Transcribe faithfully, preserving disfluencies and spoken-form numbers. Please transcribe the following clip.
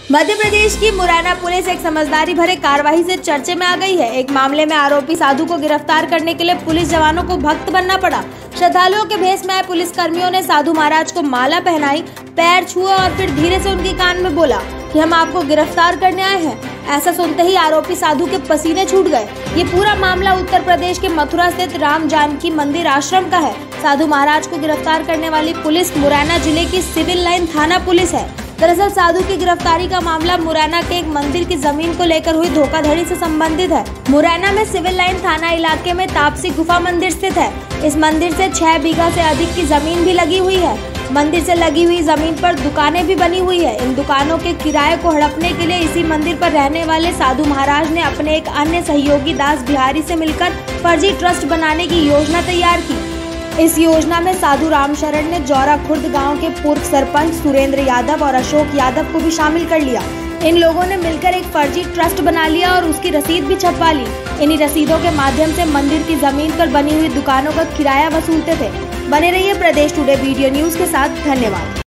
मध्य प्रदेश की मुरैना पुलिस एक समझदारी भरे कार्रवाई से चर्चे में आ गई है। एक मामले में आरोपी साधु को गिरफ्तार करने के लिए पुलिस जवानों को भक्त बनना पड़ा। श्रद्धालुओं के भेष में आए पुलिस कर्मियों ने साधु महाराज को माला पहनाई, पैर छुए और फिर धीरे से उनके कान में बोला कि हम आपको गिरफ्तार करने आए हैं। ऐसा सुनते ही आरोपी साधु के पसीने छूट गए। ये पूरा मामला उत्तर प्रदेश के मथुरा स्थित राम जानकी मंदिर आश्रम का है। साधु महाराज को गिरफ्तार करने वाली पुलिस मुरैना जिले की सिविल लाइन थाना पुलिस है। दरअसल साधु की गिरफ्तारी का मामला मुरैना के एक मंदिर की जमीन को लेकर हुई धोखाधड़ी से संबंधित है। मुरैना में सिविल लाइन थाना इलाके में तापसी गुफा मंदिर स्थित है। इस मंदिर से छह बीघा से अधिक की जमीन भी लगी हुई है। मंदिर से लगी हुई जमीन पर दुकानें भी बनी हुई है। इन दुकानों के किराए को हड़पने के लिए इसी मंदिर पर रहने वाले साधु महाराज ने अपने एक अन्य सहयोगी दास बिहारी से मिलकर फर्जी ट्रस्ट बनाने की योजना तैयार की। इस योजना में साधु रामशरण ने जौरा खुर्द गांव के पूर्व सरपंच सुरेंद्र यादव और अशोक यादव को भी शामिल कर लिया। इन लोगों ने मिलकर एक फर्जी ट्रस्ट बना लिया और उसकी रसीद भी छपवा ली। इन्हीं रसीदों के माध्यम से मंदिर की जमीन पर बनी हुई दुकानों का किराया वसूलते थे। बने रहिए प्रदेश टुडे वीडियो न्यूज के साथ। धन्यवाद।